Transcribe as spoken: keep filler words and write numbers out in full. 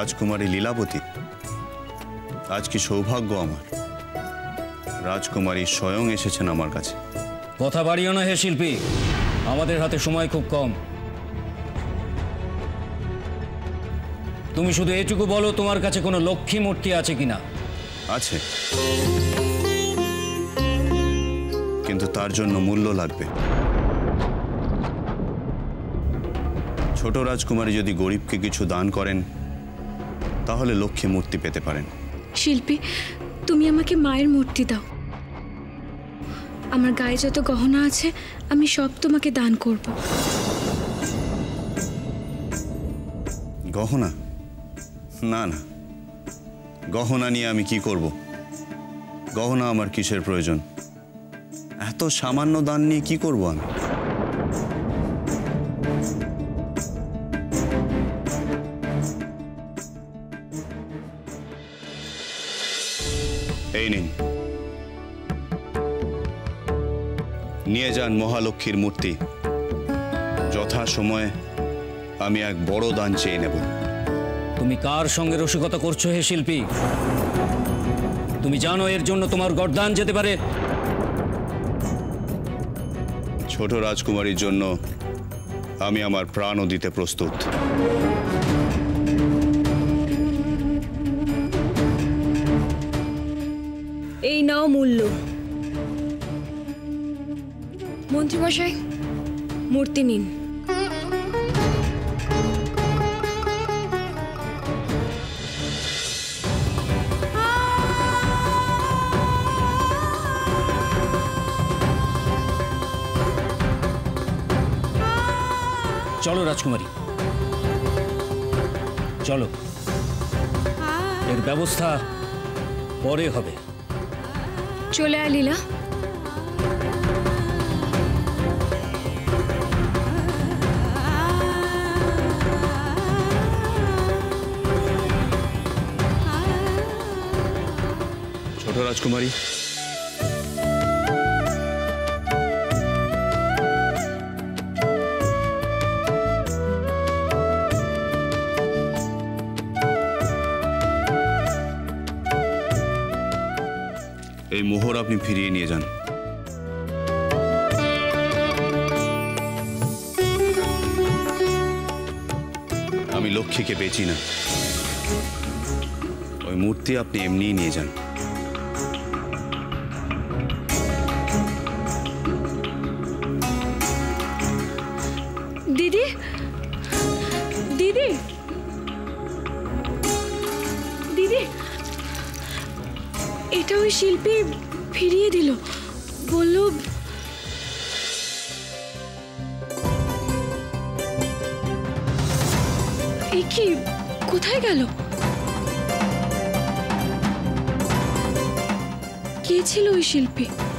রাজকুমারী লীলাবতী, আজ কি সৌভাগ্য আমার, রাজকুমারী স্বয়ং এসেছেন আমার কাছে। কথা বাড়িও না হে শিল্পী, আমাদের হাতে সময় খুব কম। তুমি শুধু এটুকু বলো, তোমার কাছে কোনো লক্ষ্মী মূর্তি আছে কিনা? আছে, কিন্তু তার জন্য মূল্য লাগবে। ছোট রাজকুমারী যদি গরিবকে কিছু দান করেন তাহলে লক্ষ্মী মূর্তি পেতে পারেন। শিল্পী, তুমি আমাকে মায়ের মূর্তি দাও। আমার গায়ে যত গহনা আছে আমি সব তোমাকে দান করব। গহনা? না না, গহনা নিয়ে আমি কি করব? গহনা আমার কিসের প্রয়োজন? এত সামান্য দান নিয়ে কি করব আমি? এই নিন, নিয়ে যান মহালক্ষ্মীর মূর্তি। যথা সময়ে আমি এক বড় দান চেয়ে নেব। তুমি কার সঙ্গে রসিকতা করছো হে শিল্পী? তুমি জানো এর জন্য তোমার গর্দান যেতে পারে। ছোট রাজকুমারীর জন্য আমি আমার প্রাণও দিতে প্রস্তুত। এই নাও মূল্য। মন্ত্রীমশাই, মূর্তি নিন। চলো রাজকুমারী, চলো, এর ব্যবস্থা পরে হবে। চলে আয় লীলা। ছোট রাজকুমারী, এই মোহর আপনি ফিরিয়ে নিয়ে যান। আমি লক্ষ্মীকে বেচি না, ওই মূর্তি আপনি এমনিই নিয়ে যান। দিদি, দিদি, দিদি, এটা ওই শিল্পী ফিরিয়ে দিল। বলল এই কি, কোথায় গেল? কে ছিল ওই শিল্পী?